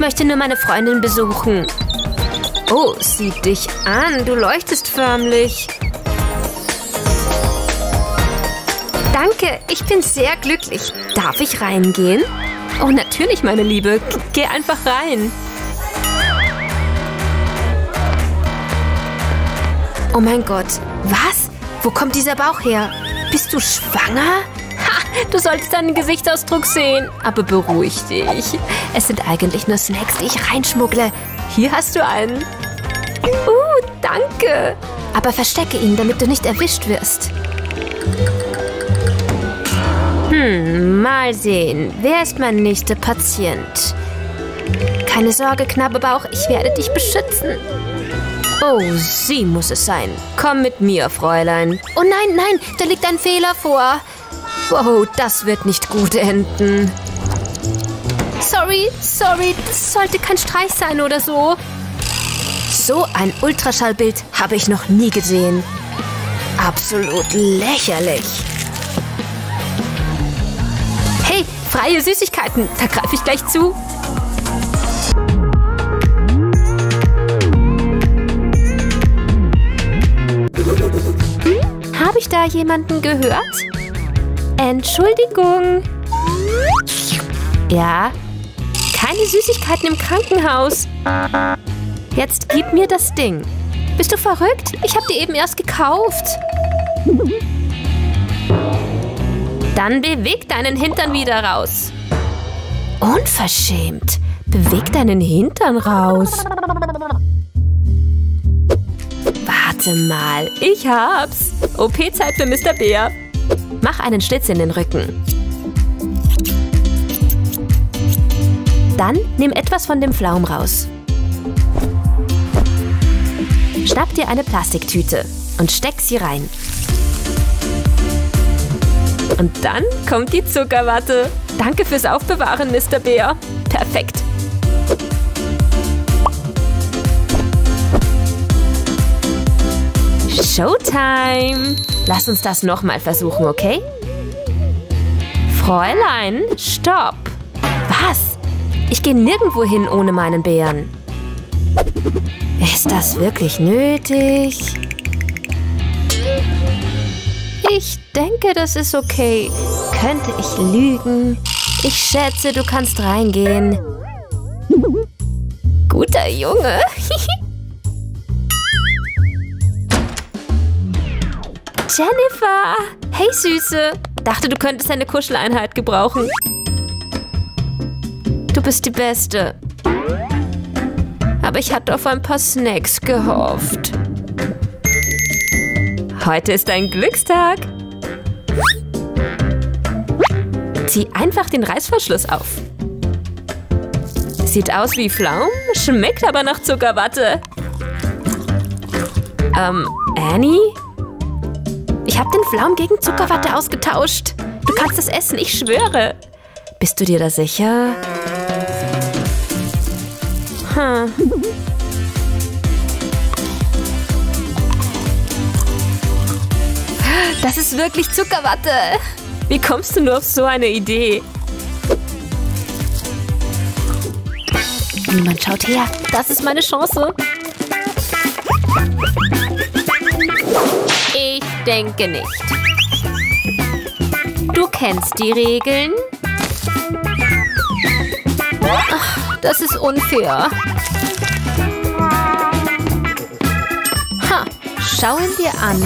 möchte nur meine Freundin besuchen. Oh, sieh dich an. Du leuchtest förmlich. Danke, ich bin sehr glücklich. Darf ich reingehen? Oh, natürlich, meine Liebe. Geh einfach rein. Oh mein Gott. Was? Wo kommt dieser Bauch her? Bist du schwanger? Ha, du solltest deinen Gesichtsausdruck sehen. Aber beruhig dich. Es sind eigentlich nur Snacks, die ich reinschmuggle. Hier hast du einen. Danke. Aber verstecke ihn, damit du nicht erwischt wirst. Mal sehen. Wer ist mein nächster Patient? Keine Sorge, Knabbebauch, ich werde dich beschützen. Oh, sie muss es sein. Komm mit mir, Fräulein. Oh nein, nein, da liegt ein Fehler vor. Wow, das wird nicht gut enden. Sorry, das sollte kein Streich sein oder so. So ein Ultraschallbild habe ich noch nie gesehen. Absolut lächerlich. Hey, freie Süßigkeiten, da greife ich gleich zu. Habe ich da jemanden gehört? Entschuldigung. Ja? Keine Süßigkeiten im Krankenhaus. Jetzt gib mir das Ding. Bist du verrückt? Ich habe die eben erst gekauft. Dann beweg deinen Hintern wieder raus. Unverschämt. Beweg deinen Hintern raus. Warte mal, ich hab's. OP-Zeit für Mr. Bär. Mach einen Schlitz in den Rücken. Dann nimm etwas von dem Pflaum raus. Schnapp dir eine Plastiktüte und steck sie rein. Und dann kommt die Zuckerwatte. Danke fürs Aufbewahren, Mr. Bär. Perfekt. Showtime! Lass uns das nochmal versuchen, okay? Fräulein, stopp! Was? Ich gehe nirgendwo hin ohne meinen Bären. Ist das wirklich nötig? Ich denke, das ist okay. Könnte ich lügen? Ich schätze, du kannst reingehen. Guter Junge. Jennifer! Hey, Süße! Dachte, du könntest eine Kuscheleinheit gebrauchen. Du bist die Beste. Aber ich hatte auf ein paar Snacks gehofft. Heute ist ein Glückstag. Zieh einfach den Reißverschluss auf. Sieht aus wie Pflaum, schmeckt aber nach Zuckerwatte. Annie? Ich habe den Pflaum gegen Zuckerwatte ausgetauscht. Du kannst es essen, ich schwöre. Bist du dir da sicher? Das ist wirklich Zuckerwatte. Wie kommst du nur auf so eine Idee? Niemand schaut her. Das ist meine Chance. Ich denke nicht. Du kennst die Regeln. Ach, das ist unfair. Ha, schauen wir an.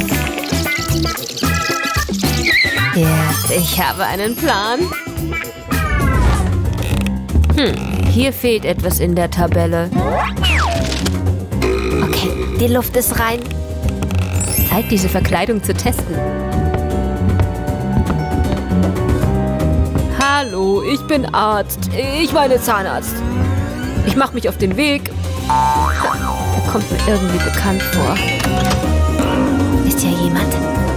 Ja, ich habe einen Plan. Hier fehlt etwas in der Tabelle. Okay, die Luft ist rein. Zeit, diese Verkleidung zu testen. Hallo, ich bin Arzt. Ich meine Zahnarzt. Ich mache mich auf den Weg. Der kommt mir irgendwie bekannt vor. Ist hier jemand?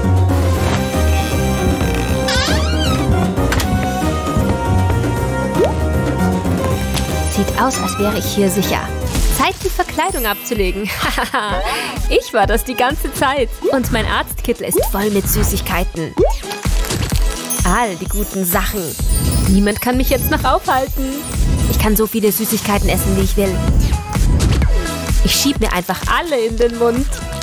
Sieht aus, als wäre ich hier sicher. Zeit, die Verkleidung abzulegen. Ich war das die ganze Zeit. Und mein Arztkittel ist voll mit Süßigkeiten. All die guten Sachen. Niemand kann mich jetzt noch aufhalten. Ich kann so viele Süßigkeiten essen, wie ich will. Ich schieb mir einfach alle in den Mund.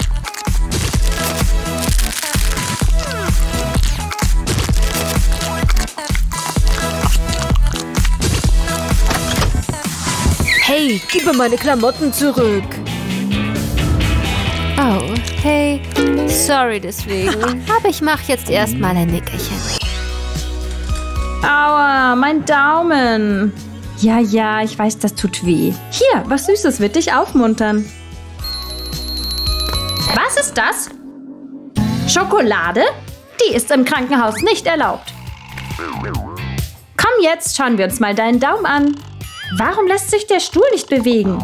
Hey, gib mir meine Klamotten zurück. Oh, hey, sorry deswegen. Aber ich mache jetzt erstmal ein Nickerchen. Aua, mein Daumen. Ja, ich weiß, das tut weh. Hier, was Süßes wird dich aufmuntern. Was ist das? Schokolade? Die ist im Krankenhaus nicht erlaubt. Komm jetzt, schauen wir uns mal deinen Daumen an. Warum lässt sich der Stuhl nicht bewegen?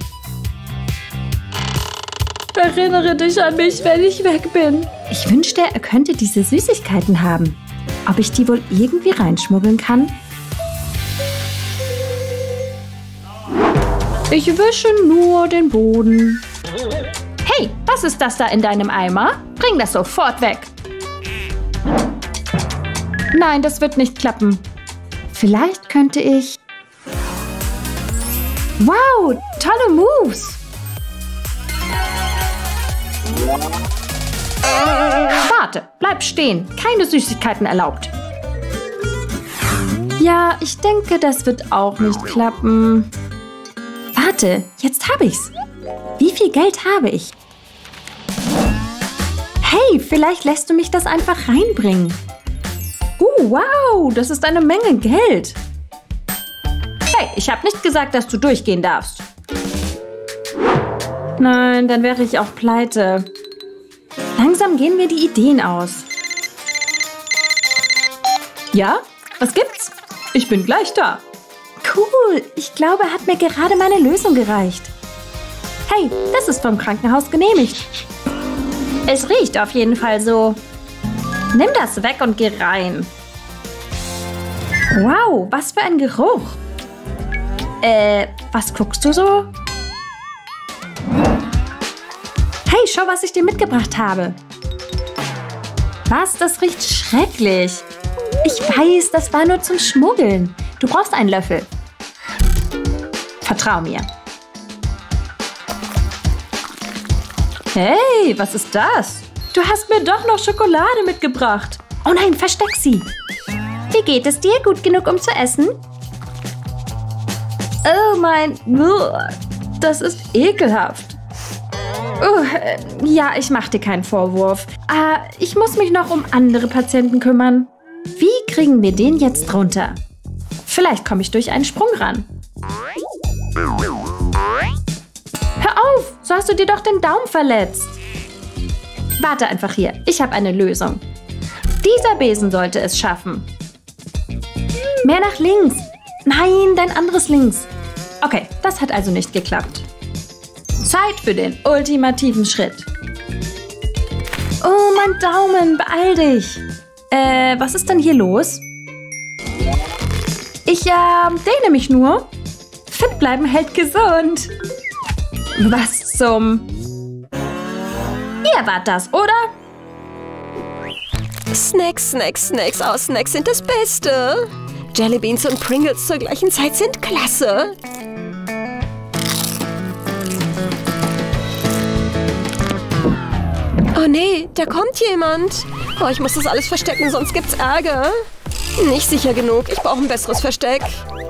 Erinnere dich an mich, wenn ich weg bin. Ich wünschte, er könnte diese Süßigkeiten haben. Ob ich die wohl irgendwie reinschmuggeln kann? Ich wische nur den Boden. Hey, was ist das da in deinem Eimer? Bring das sofort weg. Nein, das wird nicht klappen. Vielleicht könnte ich... Wow, tolle Moves. Warte, bleib stehen. Keine Süßigkeiten erlaubt. Ja, ich denke, das wird auch nicht klappen. Warte, jetzt habe ich's. Wie viel Geld habe ich? Hey, vielleicht lässt du mich das einfach reinbringen. Wow, das ist eine Menge Geld. Hey, ich habe nicht gesagt, dass du durchgehen darfst. Nein, dann wäre ich auch pleite. Langsam gehen mir die Ideen aus. Ja, was gibt's? Ich bin gleich da. Cool, ich glaube, hat mir gerade meine Lösung gereicht. Hey, das ist vom Krankenhaus genehmigt. Es riecht auf jeden Fall so. Nimm das weg und geh rein. Wow, was für ein Geruch. Was guckst du so? Hey, schau, was ich dir mitgebracht habe. Was? Das riecht schrecklich. Ich weiß, das war nur zum Schmuggeln. Du brauchst einen Löffel. Vertrau mir. Hey, was ist das? Du hast mir doch noch Schokolade mitgebracht. Oh nein, versteck sie. Wie geht es dir? Gut genug, um zu essen? Oh mein... Das ist ekelhaft. Ja, ich mache dir keinen Vorwurf. Ich muss mich noch um andere Patienten kümmern. Wie kriegen wir den jetzt runter? Vielleicht komme ich durch einen Sprung ran. Hör auf, so hast du dir doch den Daumen verletzt. Warte einfach hier, ich habe eine Lösung. Dieser Besen sollte es schaffen. Mehr nach links. Nein, dein anderes links. Okay, das hat also nicht geklappt. Zeit für den ultimativen Schritt. Oh, mein Daumen, beeil dich. Was ist denn hier los? Ich, dehne mich nur. Fit bleiben hält gesund. Was zum... Ihr wart das, oder? Snacks. Oh, Snacks sind das Beste. Jellybeans und Pringles zur gleichen Zeit sind klasse. Oh nee, da kommt jemand. Oh, ich muss das alles verstecken, sonst gibt's Ärger. Nicht sicher genug. Ich brauche ein besseres Versteck.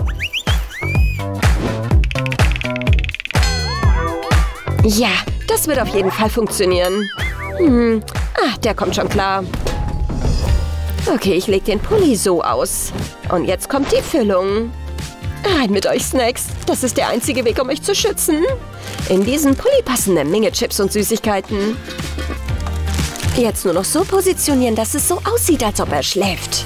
Ja, das wird auf jeden Fall funktionieren. Der kommt schon klar. Okay, ich lege den Pulli so aus. Und jetzt kommt die Füllung. Rein mit euch, Snacks. Das ist der einzige Weg, um euch zu schützen. In diesen Pulli passen eine Menge Chips und Süßigkeiten. Jetzt nur noch so positionieren, dass es so aussieht, als ob er schläft.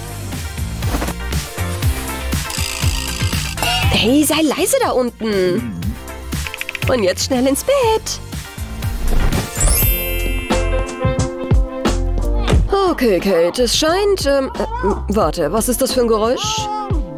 Hey, sei leise da unten. Und jetzt schnell ins Bett. Okay, Kate, es scheint... warte, was ist das für ein Geräusch?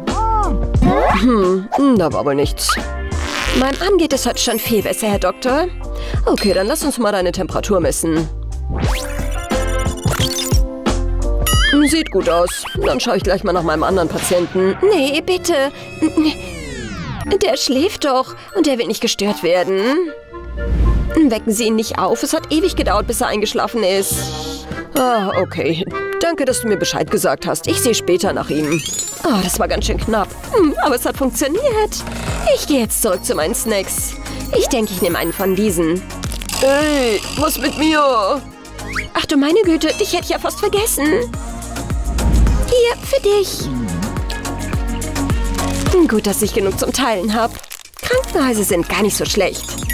Da war wohl nichts. Meinem Arm geht es heute schon viel besser, Herr Doktor. Okay, dann lass uns mal deine Temperatur messen. Sieht gut aus. Dann schaue ich gleich mal nach meinem anderen Patienten. Nee, bitte. Der schläft doch und der will nicht gestört werden. Wecken Sie ihn nicht auf. Es hat ewig gedauert, bis er eingeschlafen ist. Ah, okay. Danke, dass du mir Bescheid gesagt hast. Ich sehe später nach ihm. Oh, das war ganz schön knapp. Aber es hat funktioniert. Ich gehe jetzt zurück zu meinen Snacks. Ich denke, ich nehme einen von diesen. Hey, was mit mir? Ach du meine Güte, dich hätte ich ja fast vergessen. Hier, für dich. Gut, dass ich genug zum Teilen habe. Krankenhäuser sind gar nicht so schlecht.